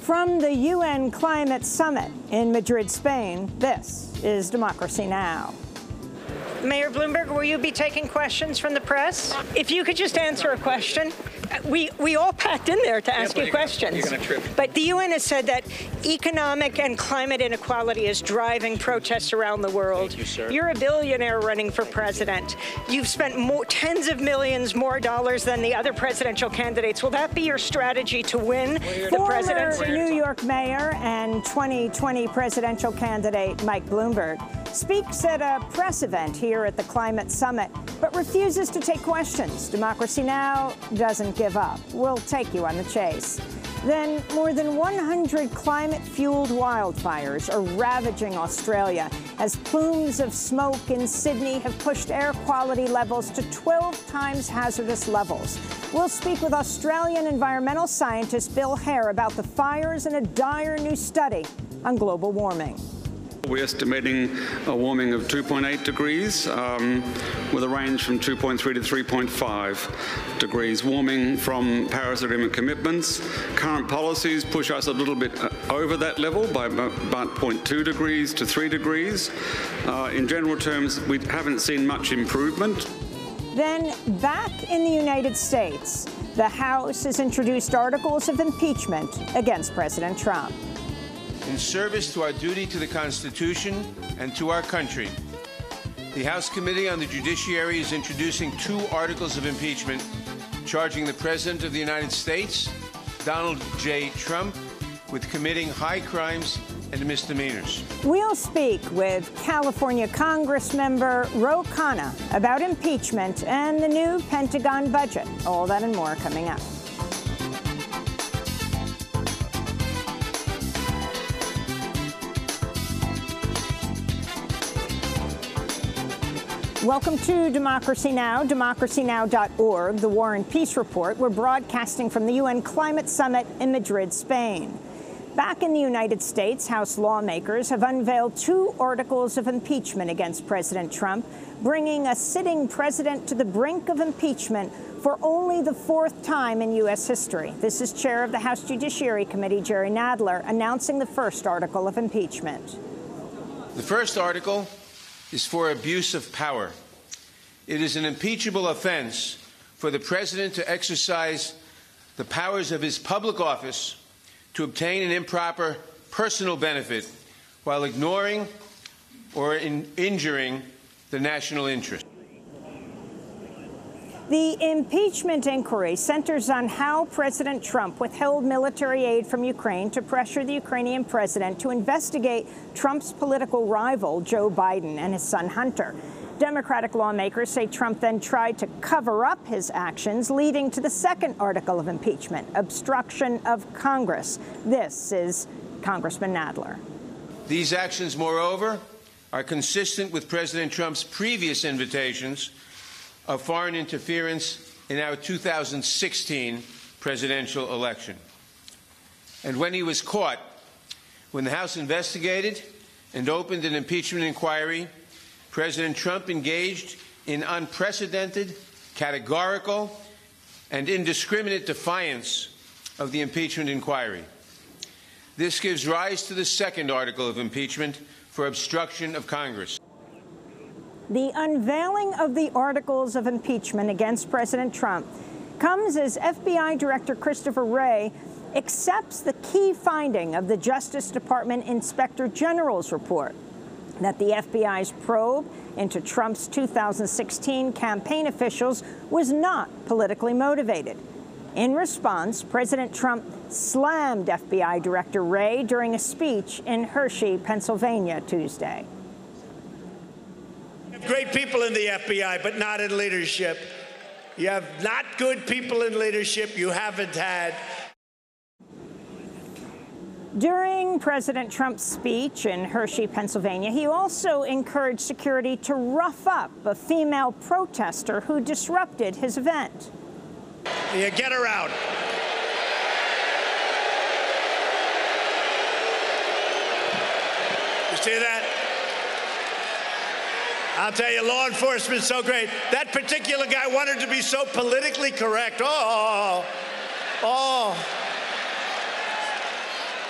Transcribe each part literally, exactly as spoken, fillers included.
From the U N Climate Summit in Madrid, Spain, this is Democracy Now! Mayor Bloomberg, will you be taking questions from the press? If you could just answer a question. We, we all packed in there to ask yeah, you questions. Gonna, you're gonna trip. But the U N has said that economic and climate inequality is driving protests around the world. Thank you, sir. You're a billionaire running for president. You've spent more, tens of millions more dollars than the other presidential candidates. Will that be your strategy to win the presidency? Former New York mayor and twenty twenty presidential candidate Mike Bloomberg speaks at a press event here at the Climate Summit, but refuses to take questions. Democracy Now! Doesn't give up. We'll take you on the chase. Then, more than one hundred climate-fueled wildfires are ravaging Australia as plumes of smoke in Sydney have pushed air quality levels to twelve times hazardous levels. We'll speak with Australian environmental scientist Bill Hare about the fires and a dire new study on global warming. We're estimating a warming of two point eight degrees, um, with a range from two point three to three point five degrees. Warming from Paris Agreement commitments. Current policies push us a little bit over that level by about zero point two degrees to three degrees. Uh, in general terms, we haven't seen much improvement. Then, back in the United States, the House has introduced articles of impeachment against President Trump. In service to our duty to the Constitution and to our country, the House Committee on the Judiciary is introducing two articles of impeachment charging the President of the United States, Donald J. Trump, with committing high crimes and misdemeanors. We'll speak with California Congressmember Ro Khanna about impeachment and the new Pentagon budget. All that and more coming up. Welcome to Democracy Now!, democracy now dot org, the War and Peace Report. We're broadcasting from the U N Climate Summit in Madrid, Spain. Back in the United States, House lawmakers have unveiled two articles of impeachment against President Trump, bringing a sitting president to the brink of impeachment for only the fourth time in U S history. This is Chair of the House Judiciary Committee, Jerry Nadler, announcing the first article of impeachment. The first article is for abuse of power. It is an impeachable offense for the President to exercise the powers of his public office to obtain an improper personal benefit while ignoring or in injuring the national interest. The impeachment inquiry centers on how President Trump withheld military aid from Ukraine to pressure the Ukrainian president to investigate Trump's political rival, Joe Biden, and his son Hunter. Democratic lawmakers say Trump then tried to cover up his actions, leading to the second article of impeachment, obstruction of Congress. This is Congressman Nadler. These actions, moreover, are consistent with President Trump's previous invitations of foreign interference in our two thousand sixteen presidential election. And when he was caught, when the House investigated and opened an impeachment inquiry, President Trump engaged in unprecedented, categorical, and indiscriminate defiance of the impeachment inquiry. This gives rise to the second article of impeachment for obstruction of Congress. The unveiling of the articles of impeachment against President Trump comes as F B I Director Christopher Wray accepts the key finding of the Justice Department Inspector General's report that the F B I's probe into Trump's two thousand sixteen campaign officials was not politically motivated. In response, President Trump slammed F B I Director Wray during a speech in Hershey, Pennsylvania, Tuesday. Great people in the F B I, but not in leadership. You have not good people in leadership. You haven't had. During President Trump's speech in Hershey, Pennsylvania, he also encouraged security to rough up a female protester who disrupted his event. Yeah, get her out. You see that? I'll tell you, law enforcement's so great. That particular guy wanted to be so politically correct. Oh, oh.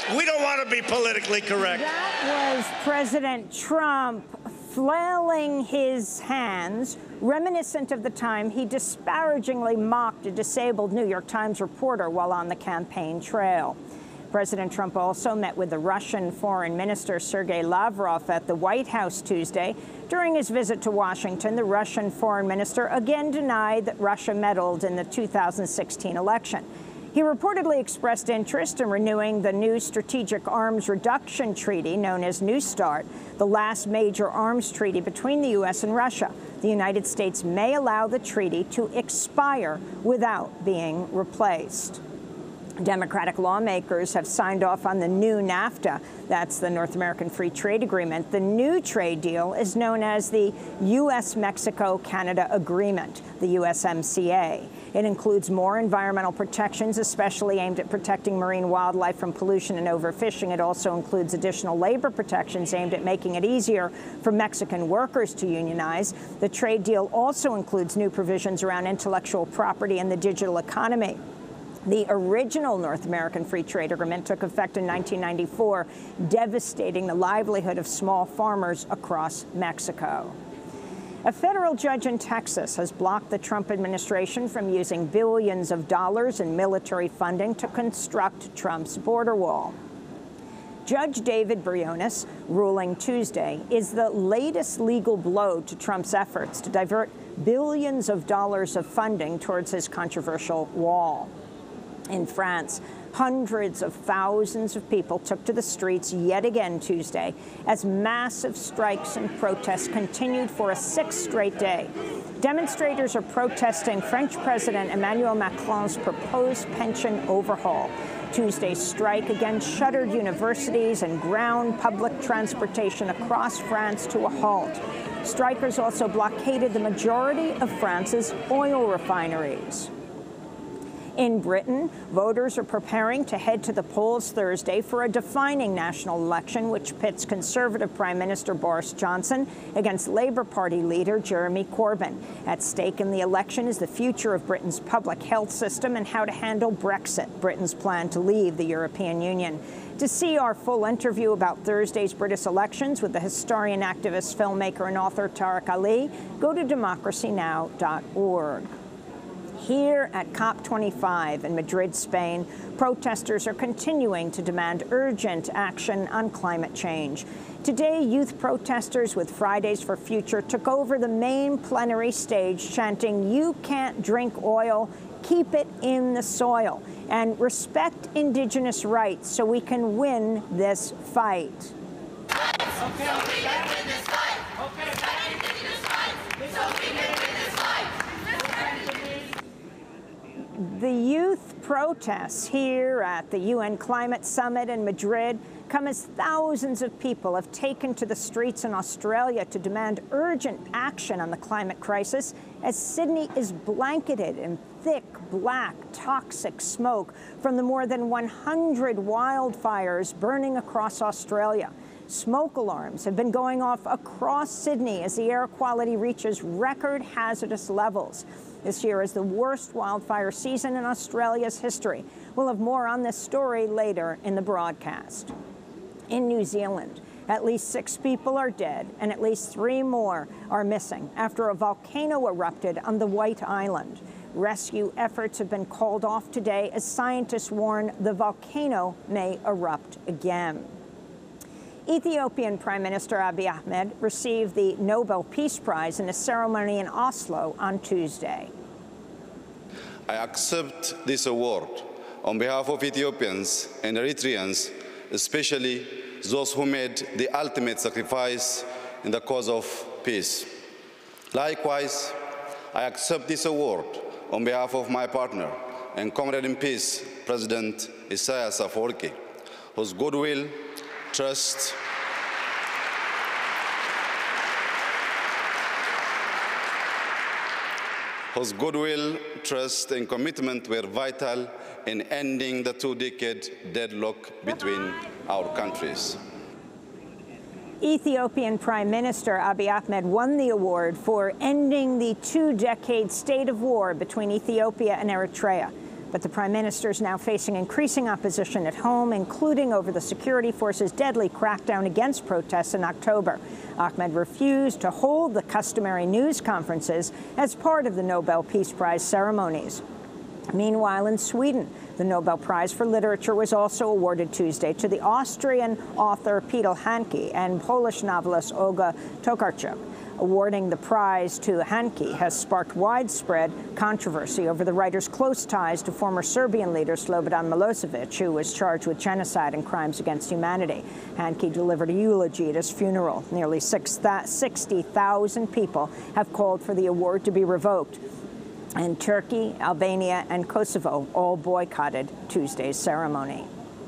We don't want to be politically correct. That was President Trump flailing his hands, reminiscent of the time he disparagingly mocked a disabled New York Times reporter while on the campaign trail. President Trump also met with the Russian Foreign Minister Sergei Lavrov at the White House Tuesday. During his visit to Washington, the Russian Foreign Minister again denied that Russia meddled in the two thousand sixteen election. He reportedly expressed interest in renewing the new Strategic Arms Reduction Treaty, known as New START, the last major arms treaty between the U S and Russia. The United States may allow the treaty to expire without being replaced. Democratic lawmakers have signed off on the new NAFTA. That's the North American Free Trade Agreement. The new trade deal is known as the U S Mexico Canada Agreement, the U S M C A. It includes more environmental protections, especially aimed at protecting marine wildlife from pollution and overfishing. It also includes additional labor protections aimed at making it easier for Mexican workers to unionize. The trade deal also includes new provisions around intellectual property and the digital economy. The original North American Free Trade Agreement took effect in nineteen ninety-four, devastating the livelihood of small farmers across Mexico. A federal judge in Texas has blocked the Trump administration from using billions of dollars in military funding to construct Trump's border wall. Judge David Briones, ruling Tuesday, is the latest legal blow to Trump's efforts to divert billions of dollars of funding towards his controversial wall. In France, hundreds of thousands of people took to the streets yet again Tuesday as massive strikes and protests continued for a sixth straight day. Demonstrators are protesting French President Emmanuel Macron's proposed pension overhaul. Tuesday's strike again shuttered universities and ground public transportation across France to a halt. Strikers also blockaded the majority of France's oil refineries. In Britain, voters are preparing to head to the polls Thursday for a defining national election which pits Conservative Prime Minister Boris Johnson against Labour Party leader Jeremy Corbyn. At stake in the election is the future of Britain's public health system and how to handle Brexit, Britain's plan to leave the European Union. To see our full interview about Thursday's British elections with the historian, activist, filmmaker, and author Tariq Ali, go to democracy now dot org. Here at COP twenty-five in Madrid, Spain, protesters are continuing to demand urgent action on climate change. Today, youth protesters with Fridays for Future took over the main plenary stage chanting, "You can't drink oil, keep it in the soil," and respect indigenous rights so we can win this fight. Okay. So we can win this fight. Okay. Respect indigenous rights so we can win this fight. The youth protests here at the U N Climate Summit in Madrid come as thousands of people have taken to the streets in Australia to demand urgent action on the climate crisis as Sydney is blanketed in thick, black, toxic smoke from the more than one hundred wildfires burning across Australia. Smoke alarms have been going off across Sydney as the air quality reaches record hazardous levels. This year is the worst wildfire season in Australia's history. We'll have more on this story later in the broadcast. In New Zealand, at least six people are dead and at least three more are missing after a volcano erupted on the White Island. Rescue efforts have been called off today as scientists warn the volcano may erupt again. Ethiopian Prime Minister Abiy Ahmed received the Nobel Peace Prize in a ceremony in Oslo on Tuesday. I accept this award on behalf of Ethiopians and Eritreans, especially those who made the ultimate sacrifice in the cause of peace. Likewise, I accept this award on behalf of my partner and comrade in peace, President Isaias Afwerki, whose goodwill, trust, whose goodwill, trust, and commitment were vital in ending the two-decade deadlock between our countries. Ethiopian Prime Minister Abiy Ahmed won the award for ending the two-decade state of war between Ethiopia and Eritrea. But the prime minister is now facing increasing opposition at home, including over the security forces' deadly crackdown against protests in October. Ahmed refused to hold the customary news conferences as part of the Nobel Peace Prize ceremonies. Meanwhile, in Sweden, the Nobel Prize for Literature was also awarded Tuesday to the Austrian author Peter Handke and Polish novelist Olga Tokarczuk. Awarding the prize to Handke has sparked widespread controversy over the writer's close ties to former Serbian leader Slobodan Milosevic, who was charged with genocide and crimes against humanity. Handke delivered a eulogy at his funeral. Nearly sixty thousand people have called for the award to be revoked. And Turkey, Albania, and Kosovo all boycotted Tuesday's ceremony.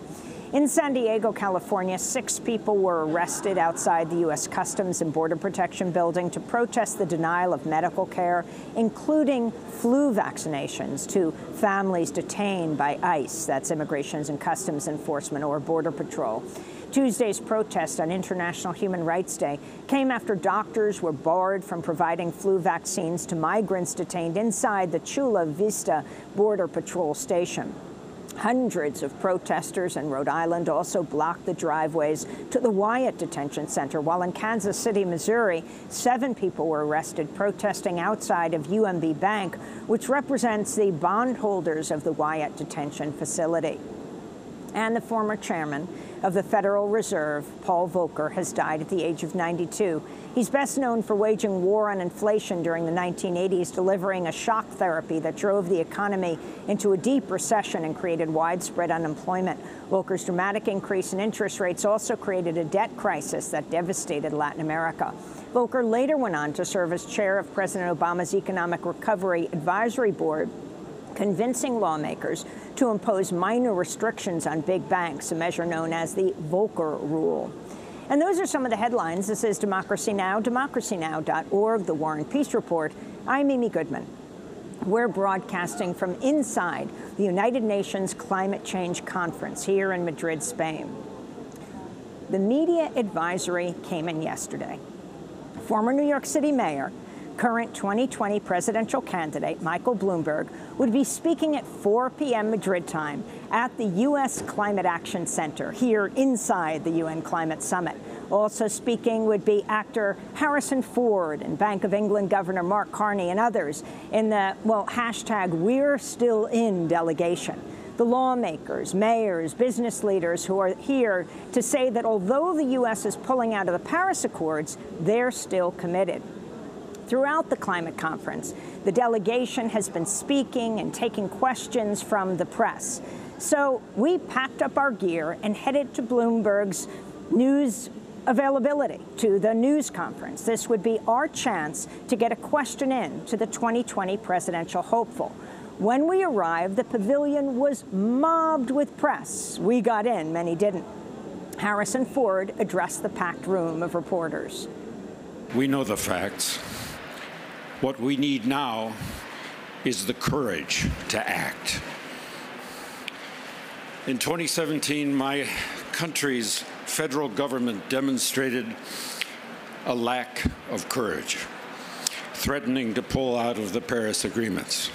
In San Diego, California, six people were arrested outside the U S Customs and Border Protection building to protest the denial of medical care, including flu vaccinations, to families detained by ICE, that's Immigration and Customs Enforcement, or Border Patrol. Tuesday's protest on International Human Rights Day came after doctors were barred from providing flu vaccines to migrants detained inside the Chula Vista Border Patrol station. Hundreds of protesters in Rhode Island also blocked the driveways to the Wyatt Detention Center, while in Kansas City, Missouri, seven people were arrested protesting outside of U M B Bank, which represents the bondholders of the Wyatt Detention Facility. And the former chairman of the Federal Reserve, Paul Volcker, has died at the age of ninety-two. He's best known for waging war on inflation during the nineteen eighties, delivering a shock therapy that drove the economy into a deep recession and created widespread unemployment. Volcker's dramatic increase in interest rates also created a debt crisis that devastated Latin America. Volcker later went on to serve as chair of President Obama's Economic Recovery Advisory Board, convincing lawmakers to impose minor restrictions on big banks, a measure known as the Volcker Rule. And those are some of the headlines. This is Democracy Now!, democracy now dot org, the War and Peace Report. I'm Amy Goodman. We're broadcasting from inside the United Nations Climate Change Conference here in Madrid, Spain. The media advisory came in yesterday. Former New York City mayor, current twenty twenty presidential candidate Michael Bloomberg would be speaking at four p m Madrid time at the U S Climate Action Center here inside the U N Climate Summit. Also speaking would be actor Harrison Ford and Bank of England Governor Mark Carney and others in the, well, hashtag We're Still In delegation. The lawmakers, mayors, business leaders who are here to say that although the U S is pulling out of the Paris Accords, they're still committed. Throughout the climate conference, the delegation has been speaking and taking questions from the press. So we packed up our gear and headed to Bloomberg's news availability, to the news conference. This would be our chance to get a question in to the twenty twenty presidential hopeful. When we arrived, the pavilion was mobbed with press. We got in, many didn't. Harrison Ford addressed the packed room of reporters. We know the facts. What we need now is the courage to act. In twenty seventeen, my country's federal government demonstrated a lack of courage, threatening to pull out of the Paris agreements.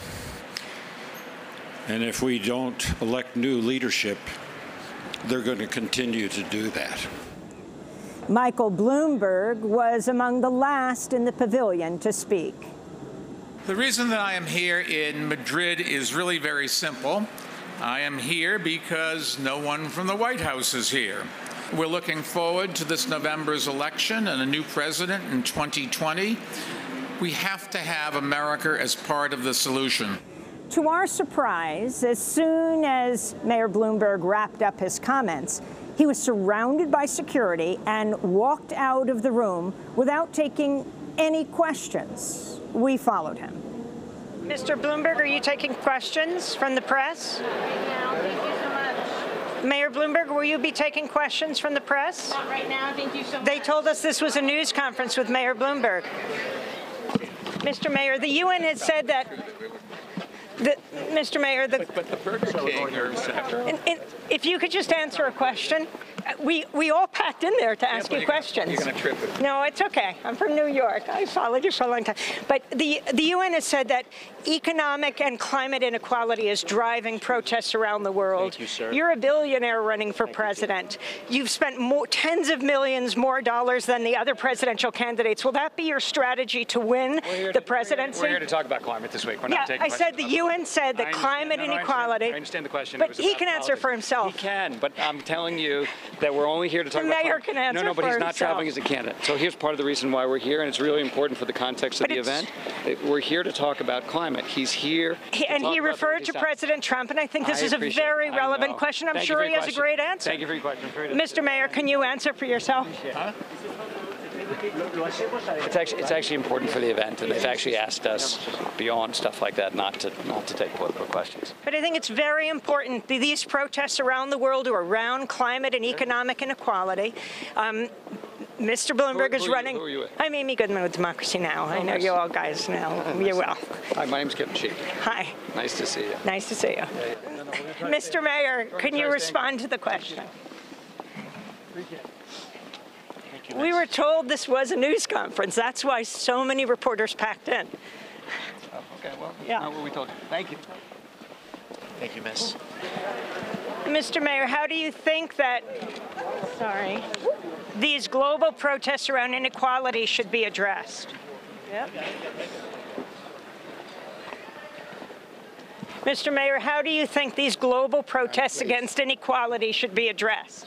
And if we don't elect new leadership, they're going to continue to do that. Michael Bloomberg was among the last in the pavilion to speak. The reason that I am here in Madrid is really very simple. I am here because no one from the White House is here. We're looking forward to this November's election and a new president in twenty twenty. We have to have America as part of the solution. To our surprise, as soon as Mayor Bloomberg wrapped up his comments, he was surrounded by security and walked out of the room without taking any questions. We followed him. Mister Bloomberg, are you taking questions from the press? Right now, thank you so much. Mayor Bloomberg, will you be taking questions from the press? Not right now, thank you so much. They told us this was a news conference with Mayor Bloomberg. Mister Mayor, the U N has said that The, Mister Mayor, the, But, but the Burger King or Senator. and, and if you could just answer a question. We we all packed in there to ask Yeah, you you're gonna- questions. you're gonna trip it. No, it's okay. I'm from New York. I followed you for a long time. But the, the U N has said that economic and climate inequality is driving protests around the world. Thank you, sir. You're a billionaire running for president. You've spent more, tens of millions more dollars than the other presidential candidates. Will that be your strategy to win the presidency? We're here to talk about climate this week. We're Yeah, not taking I said the questions U N said I that understand. climate No, no, I inequality. understand. I understand the question. It But was he about can answer politics. for himself. He can, but I'm telling you that we're only here to talk The about mayor climate. can answer No, no, but for he's not himself. traveling as a candidate. So here's part of the reason why we're here, and it's really important for the context of But the it's- event. It- We're here to talk about climate. He's here. He, to and talk he about the referred to stuff. President Trump, and I think this I is a appreciate very it. I relevant know. question. I'm Thank you sure for he your has a question. great answer. Thank you for your question. Very- Mister Mayor, can you answer for yourself? Huh? It's actually it's actually important for the event, and they've actually asked us beyond stuff like that not to not to take political questions. But I think it's very important. These protests around the world are around climate and economic inequality. Um, Mister Bloomberg Who- is who are you- running. who are you with? I'm Amy Goodman with Democracy Now! I know nice. you all guys know you well. Hi, my name's Kevin Sheik. Hi, Nice to see you. nice to see you. Mister Mayor, can you respond to the question? We were told this was a news conference. That's why so many reporters packed in. Oh, okay, well, that's Yeah. not what we told you. Thank you. Thank you, Miss. Mister Mayor, how do you think that, sorry, these global protests around inequality should be addressed? Yep. Mister Mayor, how do you think these global protests against inequality should be addressed?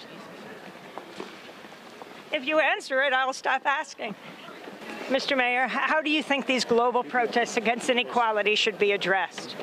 If you answer it, I'll stop asking. Mister Mayor, h- how do you think these global protests against inequality should be addressed?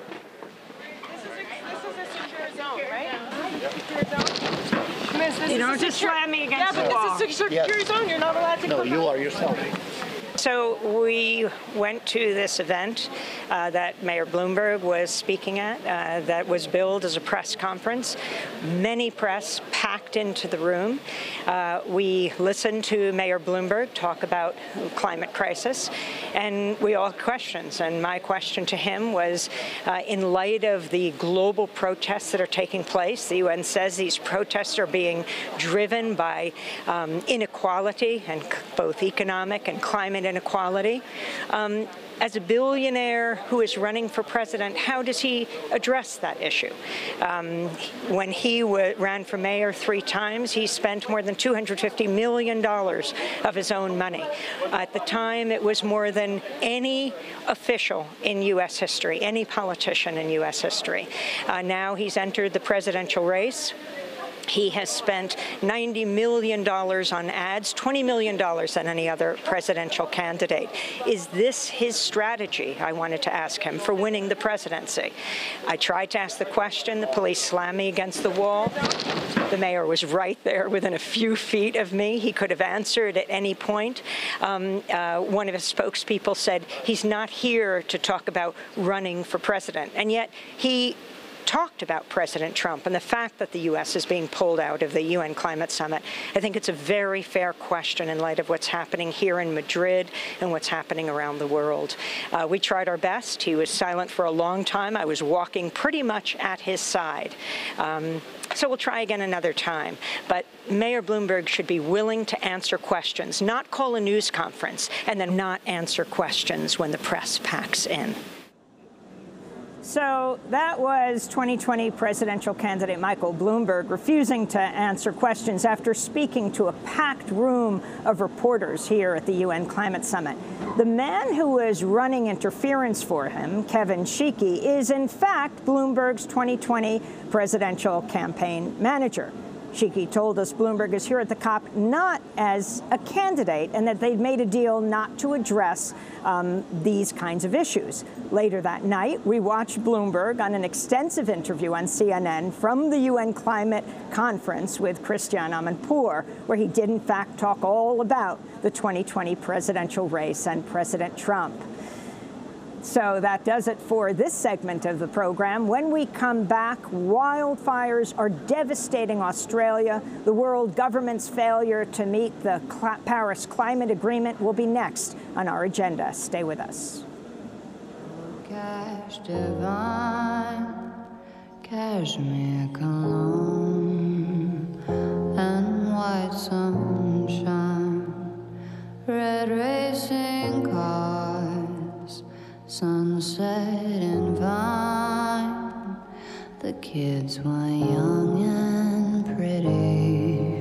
You don't just slam me against the wall. Yeah, but this is a secure zone. You're not allowed to No, come you out. are yourself. So we went to this event uh, that Mayor Bloomberg was speaking at uh, that was billed as a press conference. Many press packed into the room. Uh, we listened to Mayor Bloomberg talk about climate crisis, and we all had questions. And my question to him was, uh, in light of the global protests that are taking place, the U N says these protests are being driven by um, inequality, and c- both economic and climate inequality. Um, as a billionaire who is running for president, how does he address that issue? Um, when he w- ran for mayor three times, he spent more than two hundred fifty million dollars of his own money. At the time, it was more than any official in U S history, any politician in U S history. Uh, now he's entered the presidential race. He has spent ninety million dollars on ads, twenty million dollars than any other presidential candidate. Is this his strategy, I wanted to ask him, for winning the presidency? I tried to ask the question. The police slammed me against the wall. The mayor was right there within a few feet of me. He could have answered at any point. Um, uh, one of his spokespeople said he's not here to talk about running for president. And yet he talked about President Trump and the fact that the U S is being pulled out of the U N Climate Summit. I think it's a very fair question in light of what's happening here in Madrid and what's happening around the world. Uh, we tried our best. He was silent for a long time. I was walking pretty much at his side. Um, So we'll try again another time. But Mayor Bloomberg should be willing to answer questions, not call a news conference, and then not answer questions when the press packs in. So that was twenty twenty presidential candidate Michael Bloomberg refusing to answer questions after speaking to a packed room of reporters here at the U N Climate Summit. The man who was running interference for him, Kevin Sheik, is in fact Bloomberg's twenty twenty presidential campaign manager. Sheik told us Bloomberg is here at the COP not as a candidate and that they'd made a deal not to address um, these kinds of issues. Later that night, we watched Bloomberg on an extensive interview on C N N from the U N Climate Conference with Christiane Amanpour, where he did in fact talk all about the twenty twenty presidential race and President Trump. So that does it for this segment of the program. When we come back, wildfires are devastating Australia. The world government's failure to meet the Paris Climate Agreement will be next on our agenda. Stay with us. Okay. cash divine, cashmere cologne, and white sunshine, red racing cars, sunset and vine. The kids were young and pretty.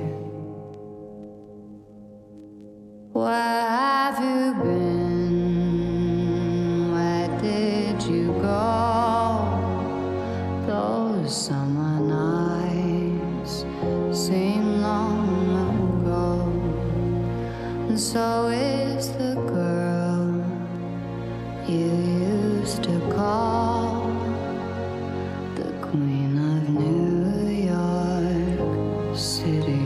Where have you been? Where did you go? Those summer nights seem long ago. And so is the girl you used to call the Queen of New York City.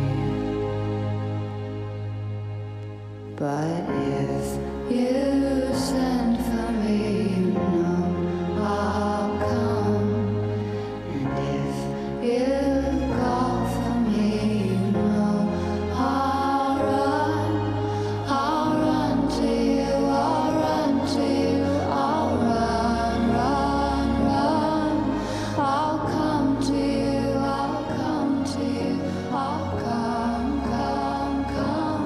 But if you send for me, you know I'll come. And if you call for me, you know I'll run. I'll run to you, I'll run to you, I'll run, run, run. I'll come to you, I'll come to you, I'll come, come, come.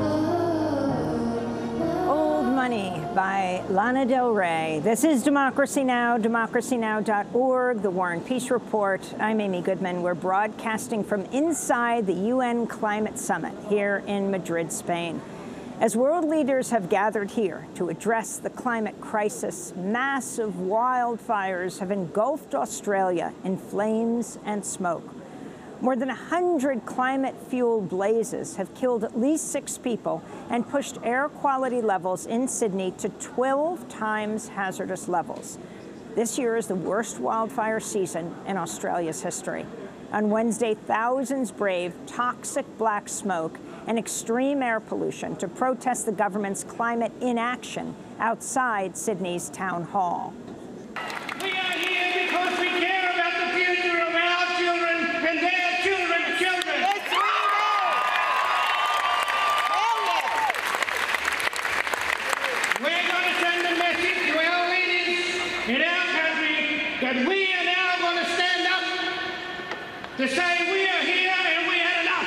Old Money by Lana Del Rey. This is Democracy Now!, democracy now dot org, the War and Peace Report. I'm Amy Goodman. We're broadcasting from inside the U N Climate Summit here in Madrid, Spain. As world leaders have gathered here to address the climate crisis, massive wildfires have engulfed Australia in flames and smoke. More than one hundred climate-fueled blazes have killed at least six people and pushed air quality levels in Sydney to twelve times hazardous levels. This year is the worst wildfire season in Australia's history. On Wednesday, thousands braved toxic black smoke and extreme air pollution to protest the government's climate inaction outside Sydney's town hall. We are here because we care about the future of our children and their children's children. Yes, we do. We're going to send a message to our leaders in our country that we are now going to stand up to say we are here and we had enough.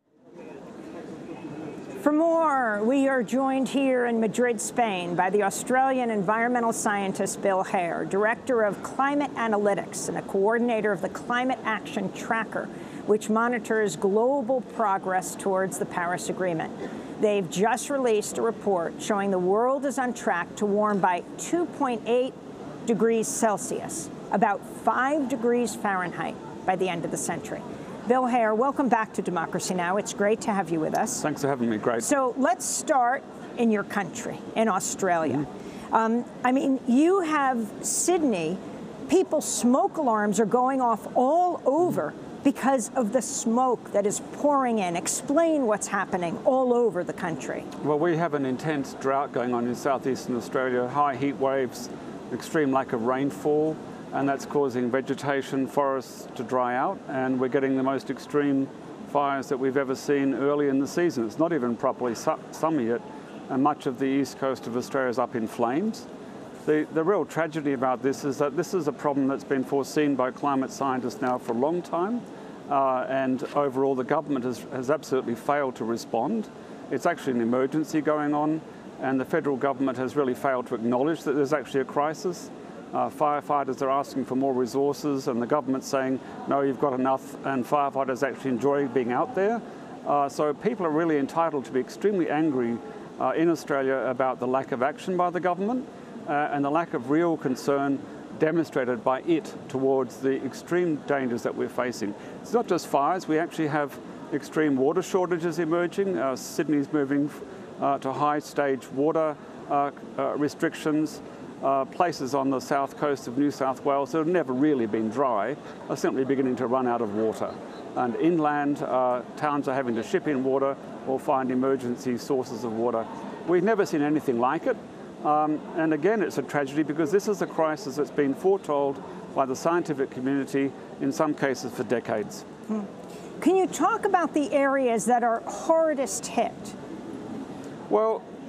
For more, we are joined here in Madrid, Spain, by the Australian environmental scientist Bill Hare, Director of Climate Analytics and a coordinator of the Climate Action Tracker, which monitors global progress towards the Paris Agreement. They've just released a report showing the world is on track to warm by two point eight degrees Celsius, about five degrees Fahrenheit, by the end of the century. Bill Hare, welcome back to Democracy Now! It's great to have you with us. Thanks for having me. Great. So let's start in your country, in Australia. Mm-hmm. um, I mean, you have Sydney, people's smoke alarms are going off all over because of the smoke that is pouring in. Explain what's happening all over the country. Well, we have an intense drought going on in southeastern Australia, high heat waves, extreme lack of rainfall, and that's causing vegetation, forests to dry out, and we're getting the most extreme fires that we've ever seen early in the season. It's not even properly su summer yet, and much of the east coast of Australia is up in flames. The, the real tragedy about this is that this is a problem that's been foreseen by climate scientists now for a long time, uh, and overall the government has, has absolutely failed to respond. It's actually an emergency going on, and the federal government has really failed to acknowledge that there's actually a crisis. Uh, firefighters are asking for more resources, and the government's saying, no, you've got enough, and firefighters actually enjoy being out there. Uh, so people are really entitled to be extremely angry uh, in Australia about the lack of action by the government uh, and the lack of real concern demonstrated by it towards the extreme dangers that we're facing. It's not just fires, we actually have extreme water shortages emerging. Uh, Sydney's moving uh, to high stage water uh, uh, restrictions. Uh, places on the south coast of New South Wales that have never really been dry are simply beginning to run out of water. And inland, uh, towns are having to ship in water or find emergency sources of water. We've never seen anything like it. Um, and again, it's a tragedy because this is a crisis that's been foretold by the scientific community, in some cases for decades. Hmm. Can you talk about the areas that are hardest hit? Well,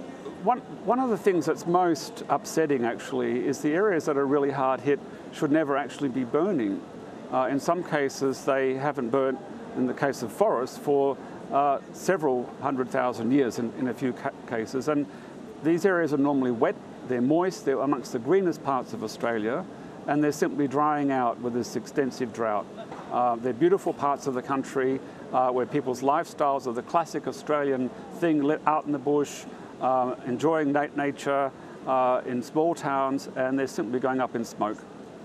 one, one of the things that's most upsetting, actually, is the areas that are really hard hit should never actually be burning. Uh, in some cases, they haven't burnt, in the case of forests, for uh, several hundred thousand years in, in a few ca cases. And these areas are normally wet, they're moist, they're amongst the greenest parts of Australia, and they're simply drying out with this extensive drought. Uh, they're beautiful parts of the country uh, where people's lifestyles are the classic Australian thing, lit out in the bush, uh, enjoying na nature uh, in small towns, and they're simply going up in smoke.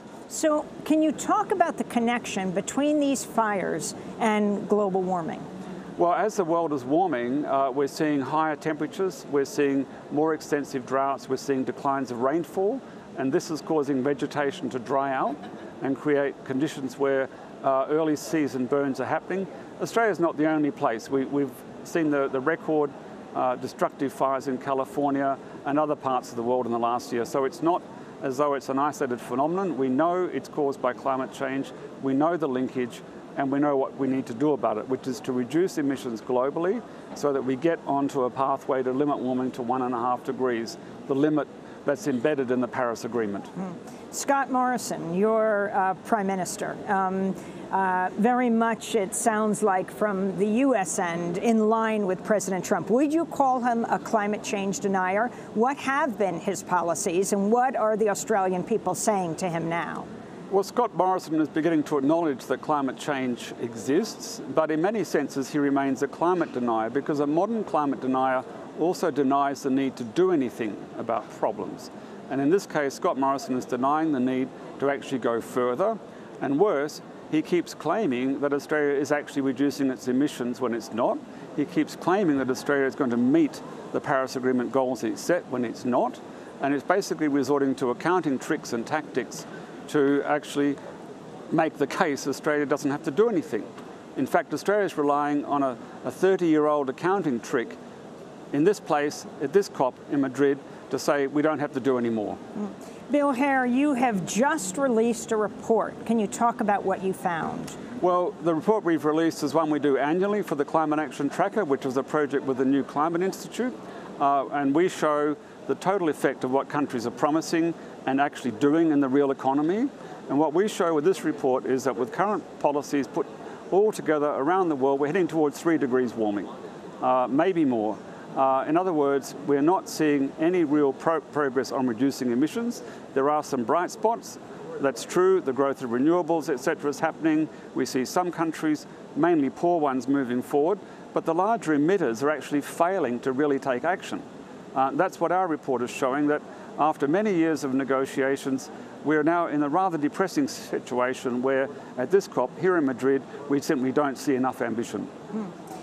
So can you talk about the connection between these fires and global warming? Well, as the world is warming, uh, we're seeing higher temperatures, we're seeing more extensive droughts, we're seeing declines of rainfall, and this is causing vegetation to dry out and create conditions where uh, early season burns are happening. Australia's not the only place. We, we've seen the, the record uh, destructive fires in California and other parts of the world in the last year, so it's not as though it's an isolated phenomenon. We know it's caused by climate change, we know the linkage, and we know what we need to do about it, which is to reduce emissions globally so that we get onto a pathway to limit warming to one and a half degrees, the limit that's embedded in the Paris Agreement. Mm. Scott Morrison, your uh, Prime Minister, um, uh, very much it sounds like from the U S end in line with President Trump. Would you call him a climate change denier? What have been his policies, and what are the Australian people saying to him now? Well, Scott Morrison is beginning to acknowledge that climate change exists, but in many senses he remains a climate denier, because a modern climate denier also denies the need to do anything about problems. And in this case, Scott Morrison is denying the need to actually go further. And worse, he keeps claiming that Australia is actually reducing its emissions when it's not. He keeps claiming that Australia is going to meet the Paris Agreement goals it set when it's not. And it's basically resorting to accounting tricks and tactics to actually make the case Australia doesn't have to do anything. In fact, Australia is relying on a thirty-year-old accounting trick in this place, at this COP in Madrid, to say we don't have to do any more. Mm. Bill Hare, you have just released a report. Can you talk about what you found? Well, the report we've released is one we do annually for the Climate Action Tracker, which is a project with the New Climate Institute, uh, and we show the total effect of what countries are promising and actually doing in the real economy. And what we show with this report is that with current policies put all together around the world, we're heading towards three degrees warming, uh, maybe more. Uh, in other words, we're not seeing any real pro progress on reducing emissions. There are some bright spots. That's true. The growth of renewables, et cetera, is happening. We see some countries, mainly poor ones, moving forward. But the larger emitters are actually failing to really take action. Uh, that's what our report is showing, that after many years of negotiations, we're now in a rather depressing situation where at this COP here in Madrid, we simply don't see enough ambition. Hmm.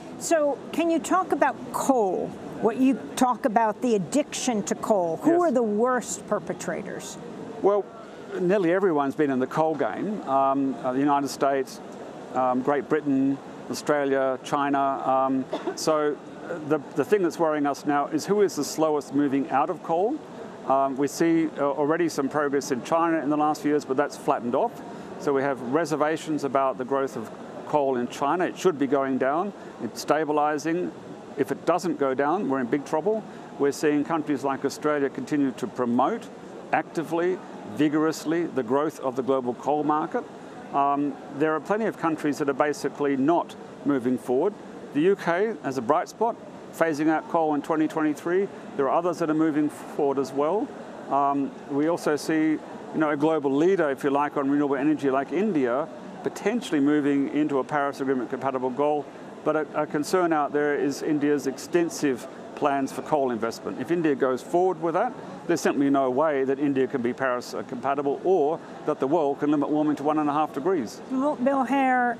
So can you talk about coal? What you talk about the addiction to coal. Who yes. are the worst perpetrators? Well, nearly everyone's been in the coal game. Um, uh, the United States, um, Great Britain, Australia, China. Um, so the, the thing that's worrying us now is who is the slowest moving out of coal. Um, we see uh, already some progress in China in the last few years, but that's flattened off. So we have reservations about the growth of coal in China. It should be going down. It's stabilizing. If it doesn't go down, we're in big trouble. We're seeing countries like Australia continue to promote actively, vigorously, the growth of the global coal market. Um, there are plenty of countries that are basically not moving forward. The U K has a bright spot, phasing out coal in twenty twenty-three. There are others that are moving forward as well. Um, we also see, you know, a global leader, if you like, on renewable energy like India, potentially moving into a Paris Agreement compatible goal. But a, a concern out there is India's extensive plans for coal investment. If India goes forward with that, there's simply no way that India can be Paris compatible or that the world can limit warming to one and a half degrees. Well, Bill Hare,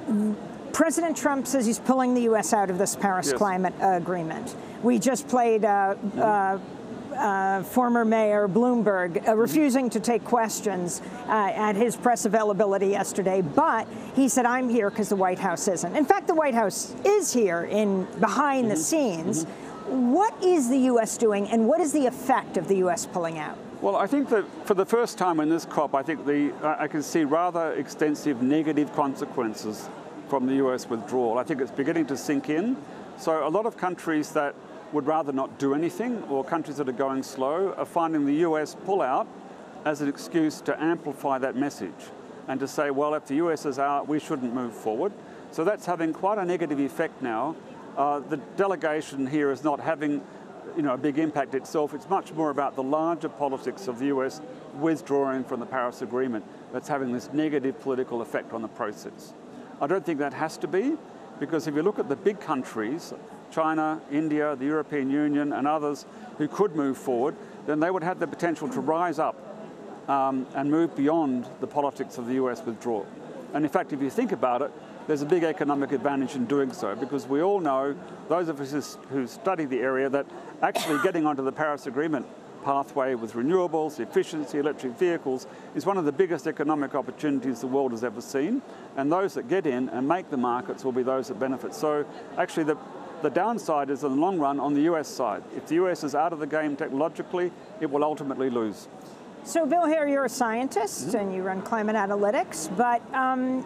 President Trump says he's pulling the U S out of this Paris yes. climate uh, agreement. We just played uh, mm-hmm. uh, Uh, former Mayor Bloomberg uh, refusing to take questions uh, at his press availability yesterday, but he said, I'm here because the White House isn't. In fact, the White House is here in behind mm-hmm. the scenes. Mm-hmm. What is the U S doing, and what is the effect of the U S pulling out? Well, I think that for the first time in this COP, I think the uh, I can see rather extensive negative consequences from the U S withdrawal. I think it's beginning to sink in. So a lot of countries that would rather not do anything, or countries that are going slow are finding the U S pull out as an excuse to amplify that message and to say, well, if the U S is out, we shouldn't move forward. So that's having quite a negative effect now. Uh, the delegation here is not having you know, a big impact itself. It's much more about the larger politics of the U S withdrawing from the Paris Agreement that's having this negative political effect on the process. I don't think that has to be, because if you look at the big countries, China, India, the European Union and others who could move forward, then they would have the potential to rise up um, and move beyond the politics of the U S withdrawal. And in fact, if you think about it, there's a big economic advantage in doing so, because we all know, those of us who study the area, that actually getting onto the Paris Agreement pathway with renewables, efficiency, electric vehicles is one of the biggest economic opportunities the world has ever seen. And those that get in and make the markets will be those that benefit. So actually the, the downside is in the long run on the U S side. If the U S is out of the game technologically, it will ultimately lose. So Bill Hare, you're a scientist mm-hmm. and you run climate analytics, but um,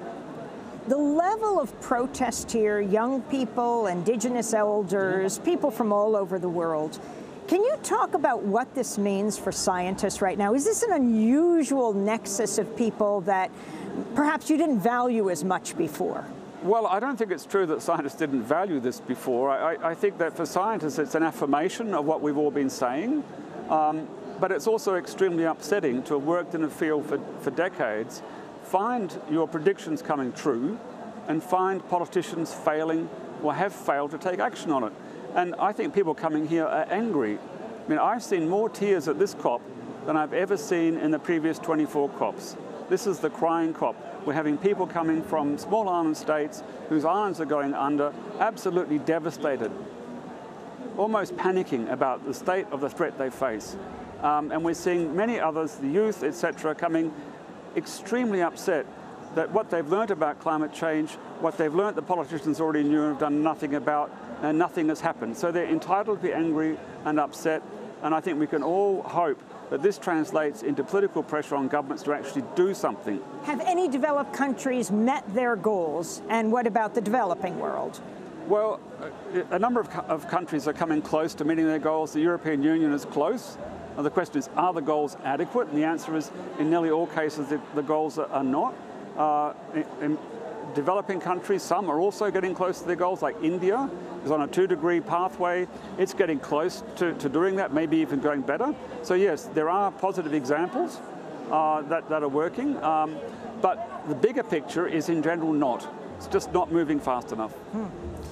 the level of protest here, young people, indigenous elders, people from all over the world, can you talk about what this means for scientists right now? Is this an unusual nexus of people that perhaps you didn't value as much before? Well, I don't think it's true that scientists didn't value this before. I, I think that for scientists it's an affirmation of what we've all been saying, um, but it's also extremely upsetting to have worked in a field for, for decades, find your predictions coming true, and find politicians failing or have failed to take action on it. And I think people coming here are angry. I mean, I've seen more tears at this COP than I've ever seen in the previous twenty-four COPs. This is the crying COP. We're having people coming from small island states whose islands are going under, absolutely devastated, almost panicking about the state of the threat they face. Um, and we're seeing many others, the youth, et cetera, coming extremely upset that what they've learned about climate change, what they've learned the politicians already knew and have done nothing about, and nothing has happened. So they're entitled to be angry and upset, and I think we can all hope that this translates into political pressure on governments to actually do something. Have any developed countries met their goals, and what about the developing world? Well, a number of, of countries are coming close to meeting their goals. The European Union is close. And the question is, are the goals adequate? And the answer is, in nearly all cases, the, the goals are, are not. Uh, in, in developing countries, some are also getting close to their goals, like India is on a two-degree pathway. It's getting close to, to doing that, maybe even going better. So yes, there are positive examples uh, that, that are working, um, but the bigger picture is in general not. It's just not moving fast enough. Hmm.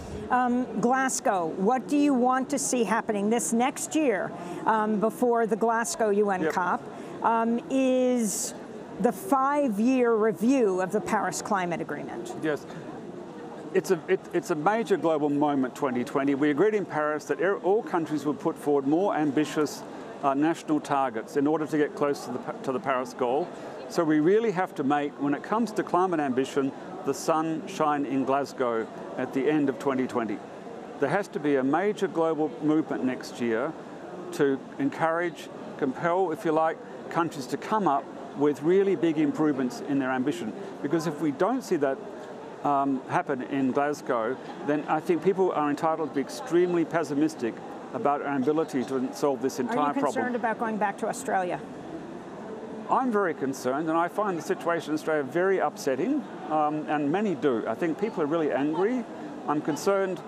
Um, Glasgow, what do you want to see happening this next year um, before the Glasgow U N yep. COP um, is the five-year review of the Paris Climate Agreement. Yes. It's a, it, it's a major global moment, twenty twenty. We agreed in Paris that all countries would put forward more ambitious uh, national targets in order to get close to the, to the Paris goal. So we really have to make, when it comes to climate ambition, the sun shine in Glasgow at the end of twenty twenty. There has to be a major global movement next year to encourage, compel, if you like, countries to come up with really big improvements in their ambition. Because if we don't see that um, happen in Glasgow, then I think people are entitled to be extremely pessimistic about our ability to solve this entire problem. Are you concerned problem. about going back to Australia? I'm very concerned, and I find the situation in Australia very upsetting, um, and many do. I think people are really angry. I'm concerned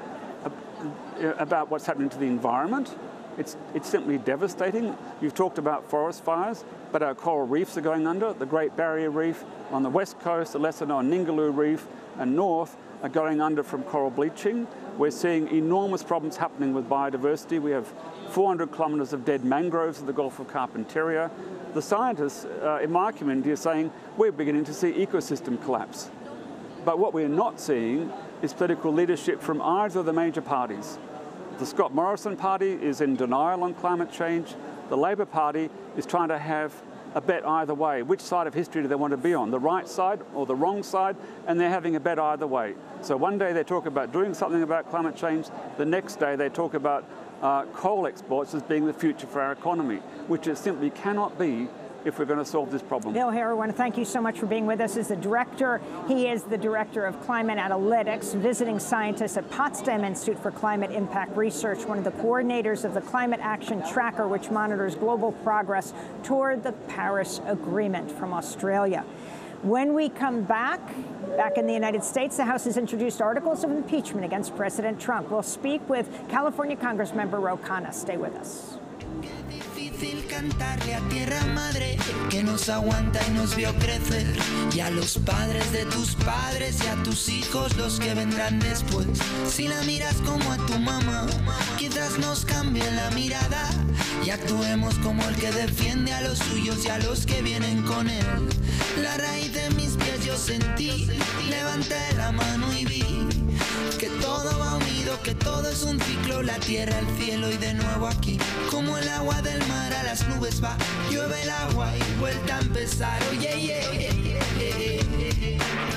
ab- about what's happening to the environment. It's, it's simply devastating. You've talked about forest fires, but our coral reefs are going under. The Great Barrier Reef on the west coast, the lesser-known Ningaloo Reef, and north are going under from coral bleaching. We're seeing enormous problems happening with biodiversity. We have four hundred kilometres of dead mangroves in the Gulf of Carpentaria. The scientists uh, in my community are saying we're beginning to see ecosystem collapse. But what we're not seeing is political leadership from either of the major parties. The Scott Morrison Party is in denial on climate change. The Labor Party is trying to have a bet either way. Which side of history do they want to be on, the right side or the wrong side? And they're having a bet either way. So one day they talk about doing something about climate change, the next day they talk about uh, coal exports as being the future for our economy, which it simply cannot be if we're going to solve this problem. Bill Hare, I want to thank you so much for being with us as the director. He is the director of climate analytics, visiting scientist at Potsdam Institute for Climate Impact Research, one of the coordinators of the Climate Action Tracker, which monitors global progress toward the Paris Agreement from Australia. When we come back, back in the United States, the House has introduced articles of impeachment against President Trump. We'll speak with California Congressmember Ro Khanna. Stay with us. Cantarle a tierra madre que nos aguanta y nos vio crecer, y a los padres de tus padres y a tus hijos los que vendrán después. Si la miras como a tu mamá, quizás nos cambie la mirada y actuemos como el que defiende a los suyos y a los que vienen con él. La raíz de mis pies yo sentí, levanté la mano y vi que todo va unido, que todo es un ciclo, la tierra, el cielo y de nuevo aquí. Como el agua del mar a las nubes va, llueve el agua y vuelta a empezar. Oye, yeah, yeah, yeah, yeah.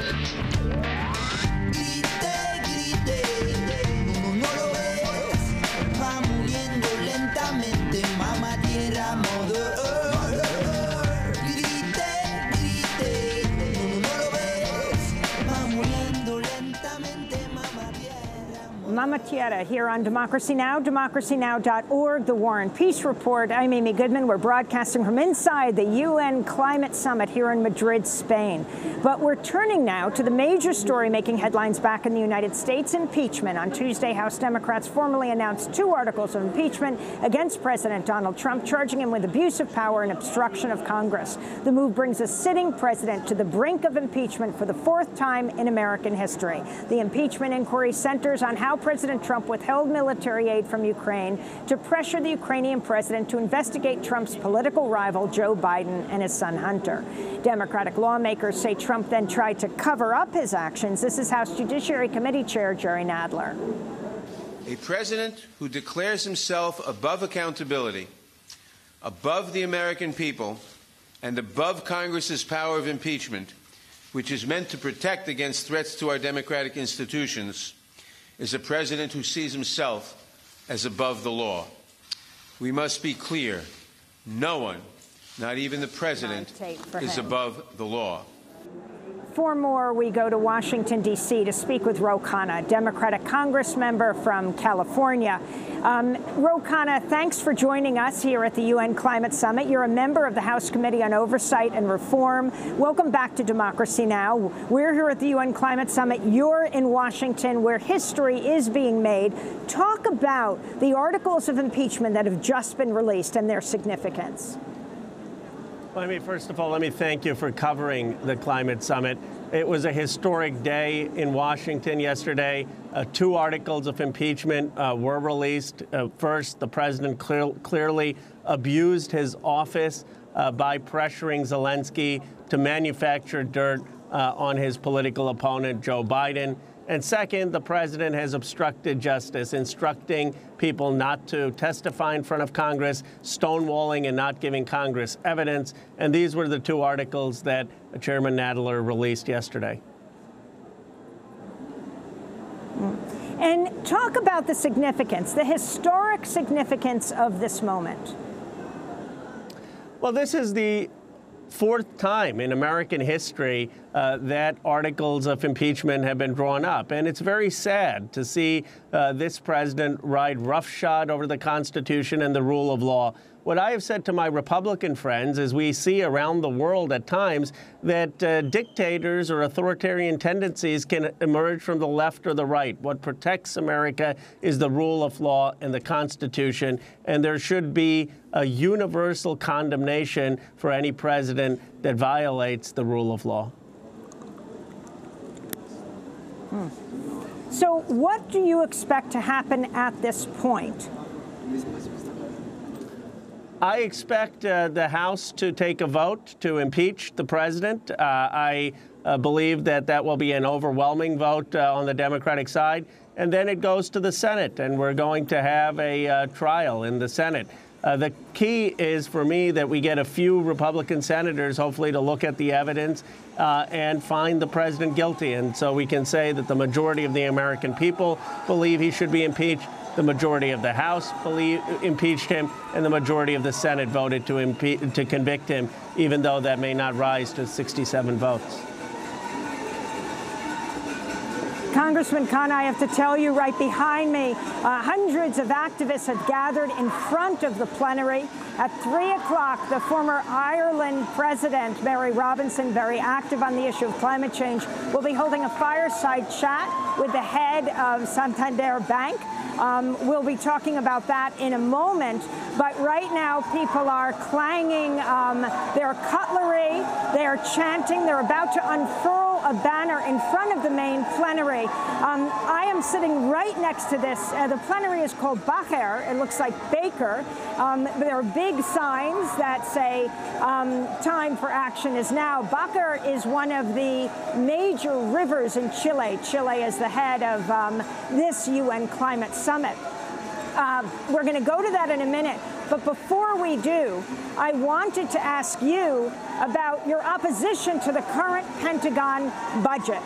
Grite, grite, no, no lo ves, va muriendo lentamente, mamá tierra, mother earth. Grite, grite, no, no lo ves, va muriendo lentamente, mamá tierra. Mama Tierra here on Democracy Now!, democracy now dot org, the War and Peace Report. I'm Amy Goodman. We're broadcasting from inside the U N Climate Summit here in Madrid, Spain. But we're turning now to the major story making headlines back in the United States, impeachment. On Tuesday, House Democrats formally announced two articles of impeachment against President Donald Trump, charging him with abuse of power and obstruction of Congress. The move brings a sitting president to the brink of impeachment for the fourth time in American history. The impeachment inquiry centers on how President Trump withheld military aid from Ukraine to pressure the Ukrainian president to investigate Trump's political rival, Joe Biden, and his son Hunter. Democratic lawmakers say Trump then tried to cover up his actions. This is House Judiciary Committee Chair Jerry Nadler. A president who declares himself above accountability, above the American people, and above Congress's power of impeachment, which is meant to protect against threats to our democratic institutions, is a president who sees himself as above the law. We must be clear. No one, not even the president, is above the law. For more, we go to Washington, D C to speak with Ro Khanna, Democratic Congress member from California. Um, Ro Khanna, thanks for joining us here at the U N Climate Summit. You're a member of the House Committee on Oversight and Reform. Welcome back to Democracy Now! We're here at the U N Climate Summit. You're in Washington, where history is being made. Talk about the articles of impeachment that have just been released and their significance. Let me, first of all, let me thank you for covering the Climate Summit. It was a historic day in Washington yesterday. Uh, two articles of impeachment uh, were released. Uh, first, the president clear, clearly abused his office uh, by pressuring Zelensky to manufacture dirt uh, on his political opponent, Joe Biden. And second, the president has obstructed justice, instructing people not to testify in front of Congress, stonewalling and not giving Congress evidence. And these were the two articles that Chairman Nadler released yesterday. And talk about the significance, the historic significance of this moment. Well, this is the fourth time in American history uh, that articles of impeachment have been drawn up. And it's very sad to see uh, this president ride roughshod over the Constitution and the rule of law. What I have said to my Republican friends is we see around the world at times that uh, dictators or authoritarian tendencies can emerge from the left or the right. What protects America is the rule of law and the Constitution, and there should be a universal condemnation for any president that violates the rule of law. Hmm. So what do you expect to happen at this point? I expect uh, the House to take a vote to impeach the president. Uh, I uh, believe that that will be an overwhelming vote uh, on the Democratic side. And then it goes to the Senate, and we're going to have a uh, trial in the Senate. Uh, the key is for me that we get a few Republican senators, hopefully, to look at the evidence uh, and find the president guilty. And so we can say that the majority of the American people believe he should be impeached. The majority of the House believe, impeached him, and the majority of the Senate voted to, impe- to convict him, even though that may not rise to sixty-seven votes. Congressman Khan, I have to tell you, right behind me, uh, hundreds of activists have gathered in front of the plenary. At three o'clock, the former Ireland president, Mary Robinson, very active on the issue of climate change, will be holding a fireside chat with the head of Santander Bank. Um, we'll be talking about that in a moment. But right now, people are clanging um, their cutlery. They are chanting. They're about to unfurl a banner in front of the main plenary. Um, I am sitting right next to this. Uh, the plenary is called Bacher. It looks like Baker. Um, there are big signs that say um, time for action is now. Bacher is one of the major rivers in Chile. Chile is the head of um, this U N climate summit. Uh, we're going to go to that in a minute. But before we do, I wanted to ask you about your opposition to the current Pentagon budget.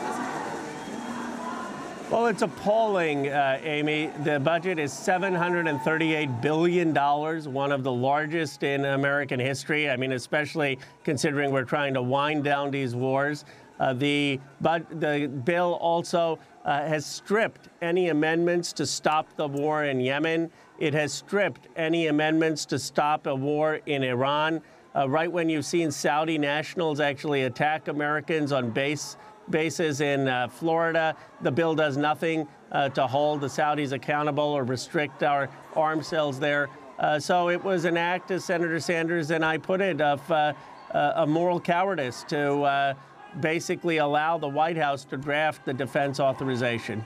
Well, it's appalling, uh, Amy. The budget is seven hundred thirty-eight billion dollars, one of the largest in American history. I mean, especially considering we're trying to wind down these wars. Uh, the, but the bill also uh, has stripped any amendments to stop the war in Yemen. It has stripped any amendments to stop a war in Iran. Uh, right when you've seen Saudi nationals actually attack Americans on base bases in uh, Florida, the bill does nothing uh, to hold the Saudis accountable or restrict our arms sales there. Uh, so it was an act, as Senator Sanders and I put it, of uh, uh, a moral cowardice to uh, basically allow the White House to draft the defense authorization.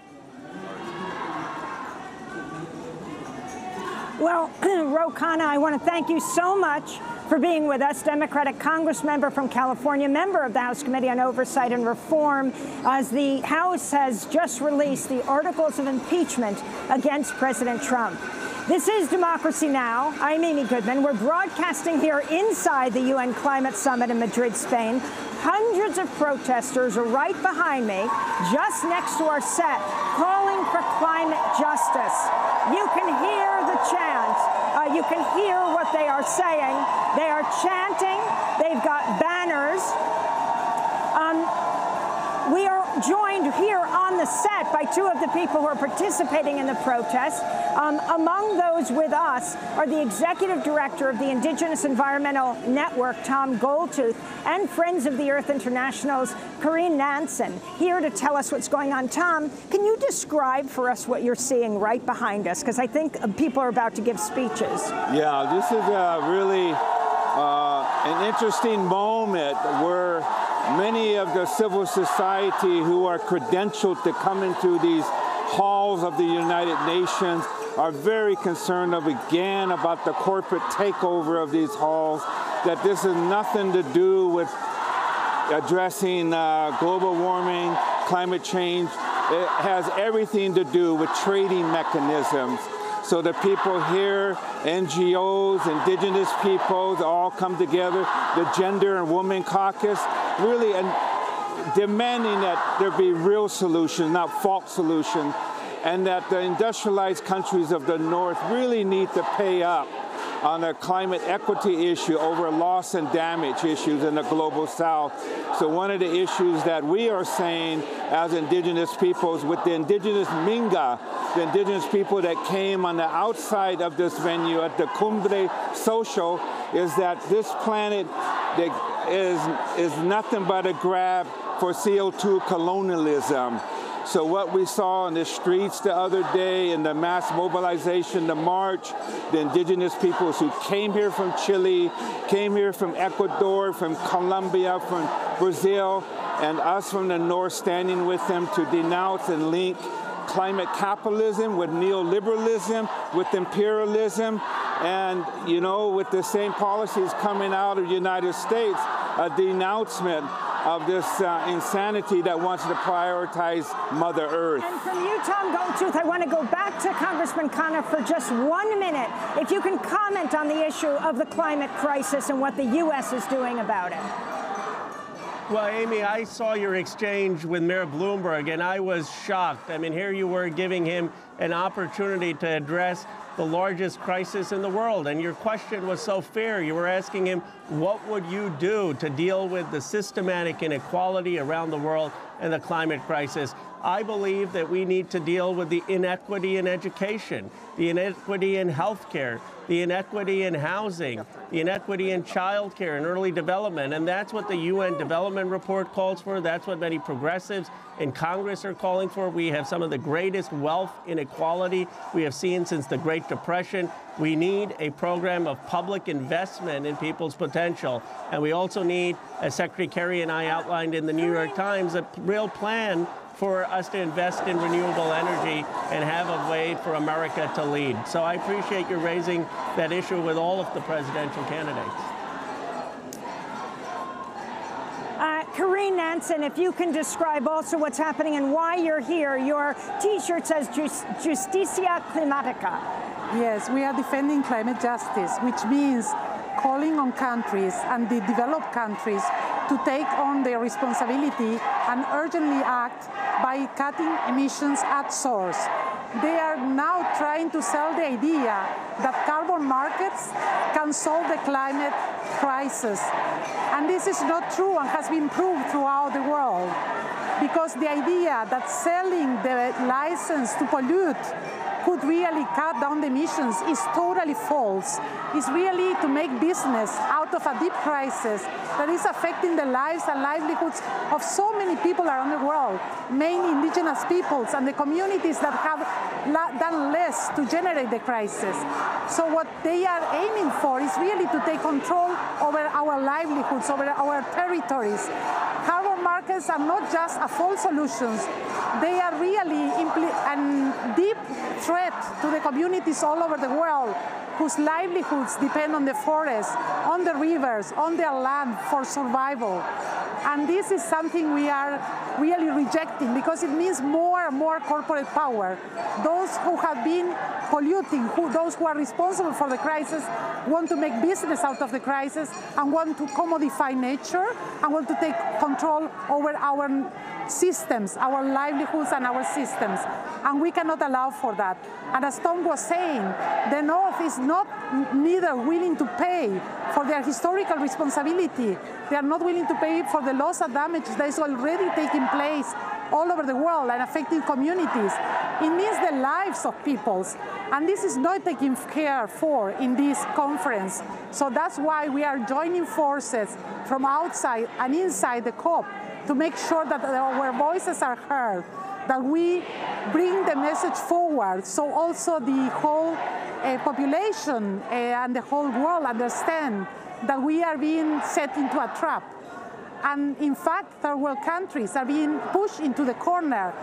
Well, Ro Khanna, I want to thank you so much for being with us, Democratic Congressmember from California, member of the House Committee on Oversight and Reform, as the House has just released the articles of impeachment against President Trump. This is Democracy Now! I'm Amy Goodman. We're broadcasting here inside the U N Climate Summit in Madrid, Spain. Hundreds of protesters are right behind me, just next to our set, calling for climate justice. You can hear the chant. Uh, you can hear what they are saying. They are chanting. They've got banners. Um, we are joined here on the set by two of the people who are participating in the protest. Um, among those with us are the executive director of the Indigenous Environmental Network, Tom Goldtooth, and Friends of the Earth International's Corinne Nansen, here to tell us what's going on. Tom, can you describe for us what you're seeing right behind us? Because I think people are about to give speeches. Yeah, this is a really uh, an interesting moment where many of the civil society who are credentialed to come into these halls of the United Nations are very concerned of, again, about the corporate takeover of these halls, that this has nothing to do with addressing uh, global warming, climate change. It has everything to do with trading mechanisms. So the people here, N G Os, indigenous peoples, all come together, the Gender and Women Caucus, really and demanding that there be real solutions, not false solutions, and that the industrialized countries of the North really need to pay up on the climate equity issue over loss and damage issues in the global South. So one of the issues that we are saying as indigenous peoples with the indigenous Minga, the indigenous people that came on the outside of this venue at the Cumbre Social, is that this planet is, is nothing but a grab for C O two colonialism. So what we saw in the streets the other day in the mass mobilization, the march, the indigenous peoples who came here from Chile, came here from Ecuador, from Colombia, from Brazil, and us from the North standing with them to denounce and link climate capitalism with neoliberalism, with imperialism, and, you know, with the same policies coming out of the United States, a denouncement of this uh, insanity that wants to prioritize Mother Earth. And from you, Tom Goldtooth, I want to go back to Congressman Khanna for just one minute. If you can comment on the issue of the climate crisis and what the U S is doing about it. Well, Amy, I saw your exchange with Mayor Bloomberg, and I was shocked. I mean, here you were giving him an opportunity to address the largest crisis in the world, and your question was so fair. You were asking him, what would you do to deal with the systematic inequality around the world and the climate crisis? I believe that we need to deal with the inequity in education, the inequity in healthcare, the inequity in housing, the inequity in childcare and early development. And that's what the U N Development Report calls for. That's what many progressives in Congress are calling for. We have some of the greatest wealth inequality we have seen since the Great Depression. We need a program of public investment in people's potential. And we also need, as Secretary Kerry and I outlined in the New York Times, a real plan for us to invest in renewable energy and have a way for America to lead. So I appreciate you raising that issue with all of the presidential candidates. Uh, Karine Nansen, if you can describe also what's happening and why you're here. Your T-shirt says Justicia Climatica. Yes, we are defending climate justice, which means calling on countries and the developed countries to take on their responsibility and urgently act by cutting emissions at source. They are now trying to sell the idea that carbon markets can solve the climate crisis. And this is not true and has been proved throughout the world, because the idea that selling the license to pollute could really cut down the emissions is totally false. It's really to make business out of a deep crisis that is affecting the lives and livelihoods of so many people around the world, mainly indigenous peoples and the communities that have done less to generate the crisis. So what they are aiming for is really to take control over our livelihoods, over our territories. Carbon markets are not just a false solution. They are really a deep threat to the communities all over the world whose livelihoods depend on the forests, on the rivers, on their land for survival. And this is something we are really rejecting, because it means more and more corporate power. Those who have been polluting, who, those who are responsible for the crisis, want to make business out of the crisis and want to commodify nature and want to take control over our systems, our livelihoods and our systems. And we cannot allow for that. And as Tom was saying, the North is not neither willing to pay for their historical responsibility. They are not willing to pay for the loss and damage that is already taking place all over the world and affecting communities. It means the lives of peoples. And this is not taken care for in this conference. So that's why we are joining forces from outside and inside the COP to make sure that our voices are heard, that we bring the message forward, so also the whole uh, population uh, and the whole world understand that we are being set into a trap. And in fact, third world countries are being pushed into the corner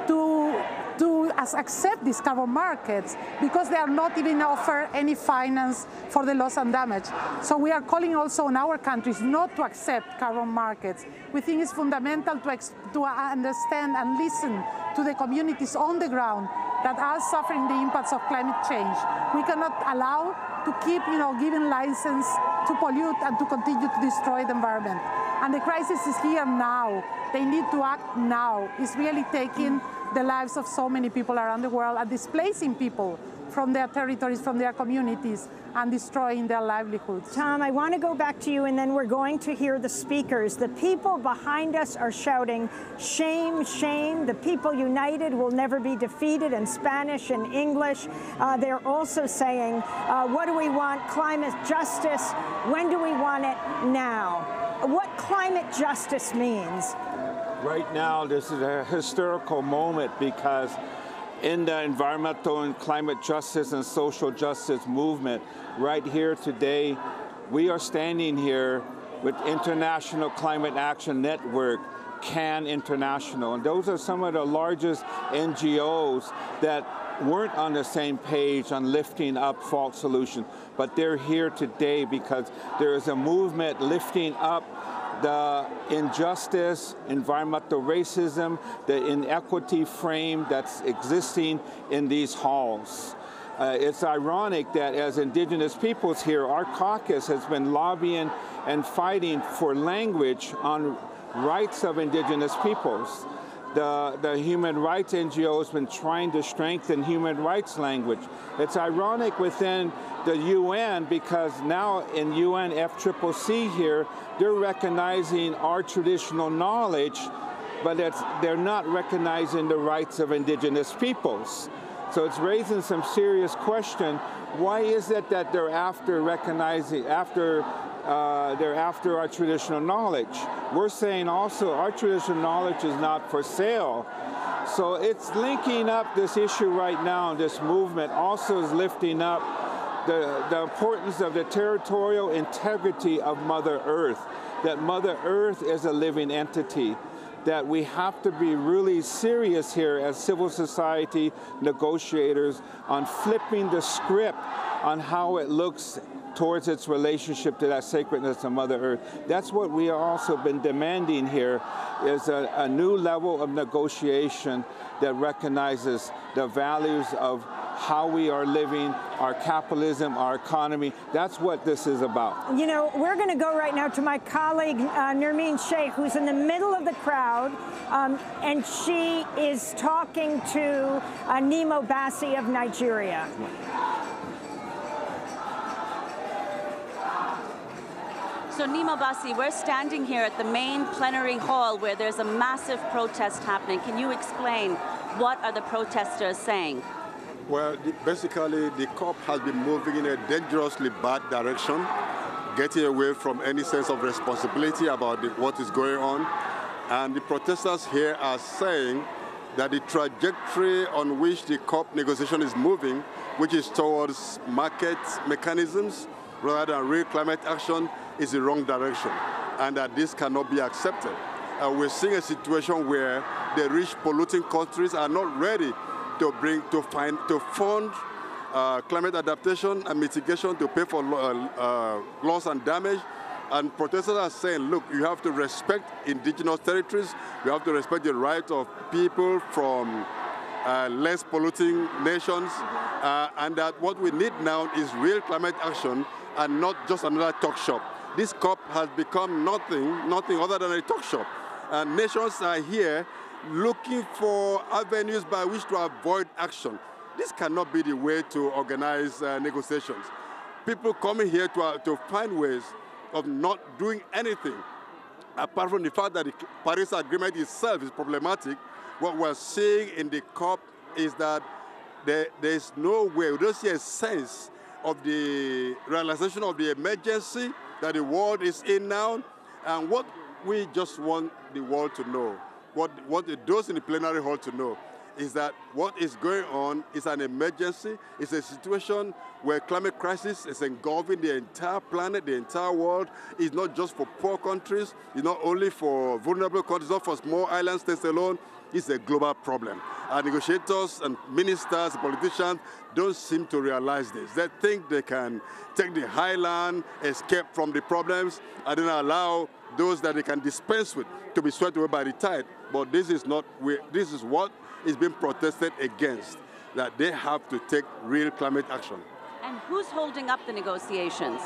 to to accept these carbon markets because they are not even offer any finance for the loss and damage. So we are calling also on our countries not to accept carbon markets. We think it's fundamental to, to understand and listen to the communities on the ground that are suffering the impacts of climate change. We cannot allow to keep, you know, giving license to pollute and to continue to destroy the environment. And the crisis is here now. They need to act now. It's really taking the lives of so many people around the world and displacing people from their territories, from their communities, and destroying their livelihoods. Tom, I want to go back to you, and then we're going to hear the speakers. The people behind us are shouting, shame, shame. The people united will never be defeated in Spanish and English. Uh, they're also saying, uh, what do we want? Climate justice. When do we want it? Now. What climate justice means? Right now, this is a historical moment because in the environmental and climate justice and social justice movement, right here today, we are standing here with International Climate Action Network, CAN International. And those are some of the largest N G Os that weren't on the same page on lifting up fault solutions, but they're here today because there is a movement lifting up the injustice, environmental racism, the inequity frame that's existing in these halls. Uh, it's ironic that as indigenous peoples here, our caucus has been lobbying and fighting for language on rights of indigenous peoples. The, the human rights N G O has been trying to strengthen human rights language. It's ironic within the U N because now in U N F C C C here, they're recognizing our traditional knowledge, but it's, they're not recognizing the rights of indigenous peoples. So it's raising some serious question. Why is it that they're after recognizing, after Uh, they're after our traditional knowledge? We're saying also our traditional knowledge is not for sale. So it's linking up this issue right now, this movement also is lifting up the, the importance of the territorial integrity of Mother Earth, that Mother Earth is a living entity, that we have to be really serious here as civil society negotiators on flipping the script on how it looks towards its relationship to that sacredness of Mother Earth. That's what we have also been demanding here, is a, a new level of negotiation that recognizes the values of how we are living, our capitalism, our economy. That's what this is about. You know, we're going to go right now to my colleague, uh, Nermeen Sheikh, who's in the middle of the crowd, um, and she is talking to uh, Nemo Bassi of Nigeria. So Nemo Bassi, we're standing here at the main plenary hall where there's a massive protest happening. Can you explain what are the protesters saying? Well, the, basically the COP has been moving in a dangerously bad direction, getting away from any sense of responsibility about the, what is going on. And the protesters here are saying that the trajectory on which the COP negotiation is moving, which is towards market mechanisms rather than real climate action, is the wrong direction, and that this cannot be accepted. Uh, we're seeing a situation where the rich polluting countries are not ready to bring to find to fund uh, climate adaptation and mitigation to pay for uh, uh, loss and damage. And protesters are saying, look, you have to respect indigenous territories. You have to respect the right of people from uh, less polluting nations, uh, and that what we need now is real climate action and not just another talk shop. This COP has become nothing, nothing other than a talk shop. And nations are here looking for avenues by which to avoid action. This cannot be the way to organize uh, negotiations. People coming here to, uh, to find ways of not doing anything, apart from the fact that the Paris Agreement itself is problematic. What we're seeing in the COP is that there, there's no way, we don't see a sense of the realization of the emergency that the world is in now, and what we just want the world to know, what, what it does in the plenary hall to know, is that what is going on is an emergency. It's a situation where climate crisis is engulfing the entire planet, the entire world. It's not just for poor countries, it's not only for vulnerable countries, not for small island states alone. It's a global problem. Our negotiators and ministers, politicians don't seem to realize this. They think they can take the high land, escape from the problems, and then allow those that they can dispense with to be swept away by the tide. But this is not, this is what is being protested against, that they have to take real climate action. And who's holding up the negotiations?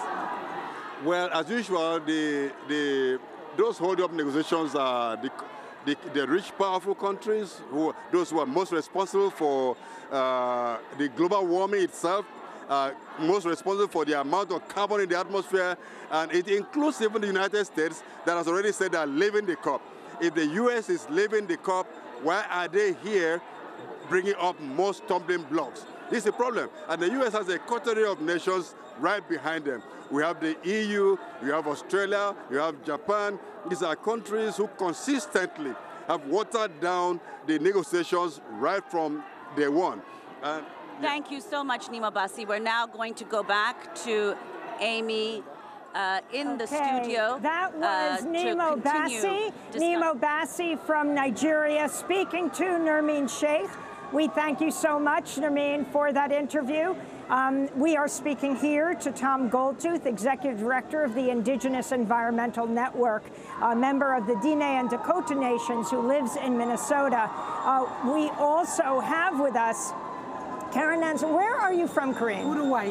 Well, as usual, the, the, those holding up negotiations are the, the, the rich, powerful countries, who, those who are most responsible for uh, the global warming itself, uh, most responsible for the amount of carbon in the atmosphere, and it includes even the United States that has already said they are leaving the COP. If the U S is leaving the COP, why are they here bringing up more stumbling blocks? This is a problem. And the U S has a coterie of nations right behind them. We have the E U, we have Australia, we have Japan. These are countries who consistently have watered down the negotiations right from day one. And, yeah. Thank you so much, Nemo Bassi. We're now going to go back to Amy Uh, in okay. the studio. That was uh, Nemo Bassi, Nemo Bassi from Nigeria, speaking to Nermeen Sheikh. We thank you so much, Nermeen, for that interview. Um, we are speaking here to Tom Goldtooth, Executive Director of the Indigenous Environmental Network, a member of the Diné and Dakota Nations who lives in Minnesota. Uh, we also have with us Karen Nansen. Where are you from, Kareem? Uruguay.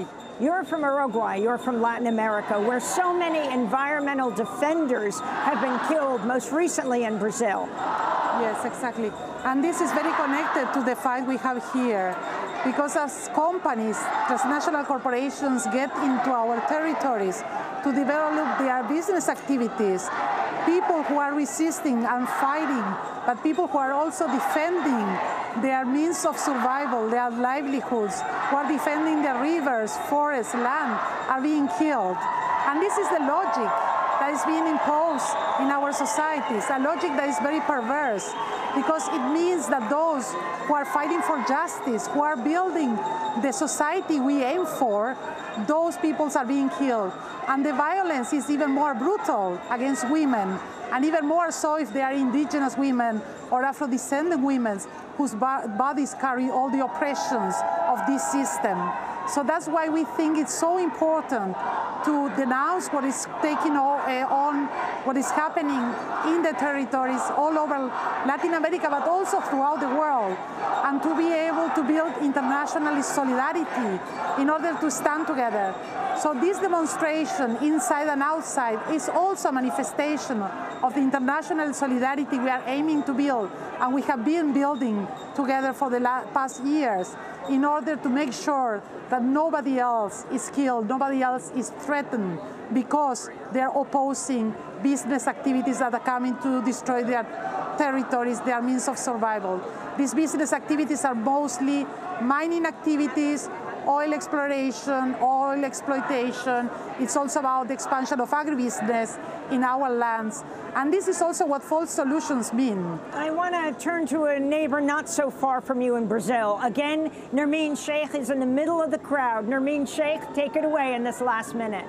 You're from Uruguay, you're from Latin America, where so many environmental defenders have been killed, most recently in Brazil. Yes, exactly. And this is very connected to the fight we have here, because as companies, transnational corporations get into our territories to develop their business activities, people who are resisting and fighting, but people who are also defending their means of survival, their livelihoods, who are defending their rivers, forests, land, are being killed. And this is the logic that is being imposed in our societies, a logic that is very perverse, because it means that those who are fighting for justice, who are building the society we aim for, those peoples are being killed. And the violence is even more brutal against women, and even more so if they are indigenous women or Afro-descendant women whose bodies carry all the oppressions of this system. So that's why we think it's so important to denounce what is taking on, what is happening in the territories all over Latin America, but also throughout the world, and to be able to build international solidarity in order to stand together. So this demonstration, inside and outside, is also a manifestation of the international solidarity we are aiming to build, and we have been building together for the past years, in order to make sure that nobody else is killed, nobody else is threatened, because they're opposing business activities that are coming to destroy their territories, their means of survival. These business activities are mostly mining activities, oil exploration, oil exploitation. It's also about the expansion of agribusiness in our lands. And this is also what false solutions mean. I want to turn to a neighbor not so far from you in Brazil. Again, Nermeen Sheikh is in the middle of the crowd. Nermeen Sheikh, take it away in this last minute.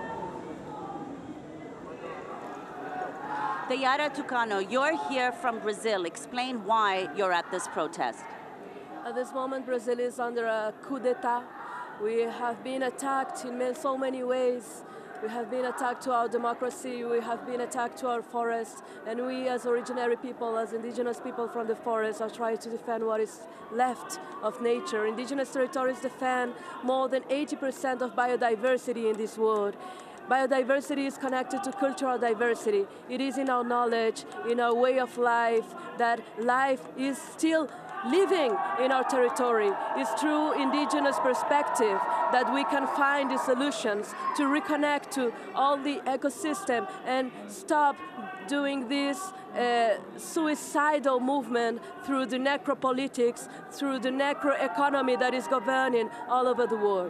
Dayara Tucano, you're here from Brazil. Explain why you're at this protest. At this moment, Brazil is under a coup d'etat. We have been attacked in so many ways. We have been attacked to our democracy, we have been attacked to our forests, and we as originary people, as indigenous people from the forest, are trying to defend what is left of nature. Indigenous territories defend more than eighty percent of biodiversity in this world. Biodiversity is connected to cultural diversity. It is in our knowledge, in our way of life, that life is still living in our territory. It's through indigenous perspective that we can find the solutions to reconnect to all the ecosystem and stop doing this uh, suicidal movement through the necropolitics, through the necroeconomy that is governing all over the world.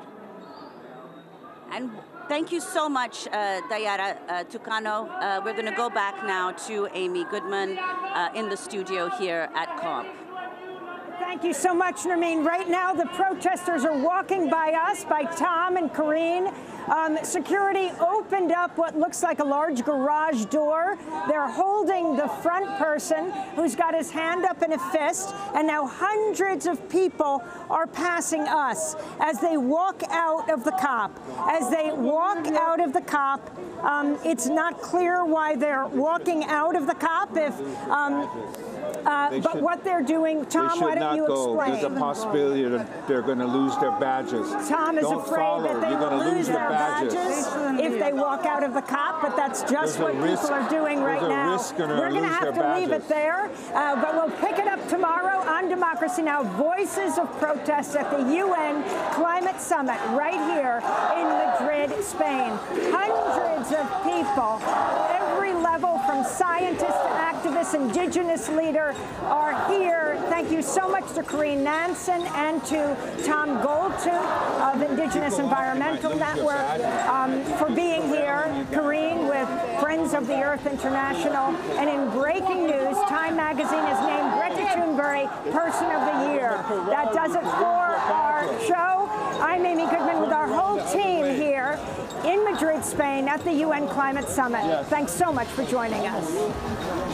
And thank you so much, uh, Dayara uh, Tucano. Uh, we're going to go back now to Amy Goodman uh, in the studio here at COP. Thank you so much, Nermeen. Right now, the protesters are walking by us, by Tom and Karine. Um, security opened up what looks like a large garage door. They're holding the front person who's got his hand up in a fist, and now hundreds of people are passing us as they walk out of the COP. As they walk out of the COP, um, it's not clear why they're walking out of the COP. If um, Uh, but should, what they're doing, Tom, why don't you go. explain? There's a possibility that they're going to lose their badges. Tom is Don't afraid follow. that they You're will lose lose their badges. badges if they walk out of the COP, but that's just There's what risk, people are doing right now. We're going to have to leave it there, uh, but we'll pick it up tomorrow on Democracy Now! Voices of protest at the U N Climate Summit right here in Madrid, Spain. Hundreds of people, every level from scientists to activists, indigenous leader, are here. Thank you so much to Karine Nansen and to Tom Goldtooth of Indigenous Environmental Network um, for being here. Karine with Friends of the Earth International. And in breaking news, Time Magazine has named Greta Thunberg Person of the Year. That does it for our show. I'm Amy Goodman with our whole team here in Madrid, Spain at the U N Climate Summit. Thanks so much for joining us.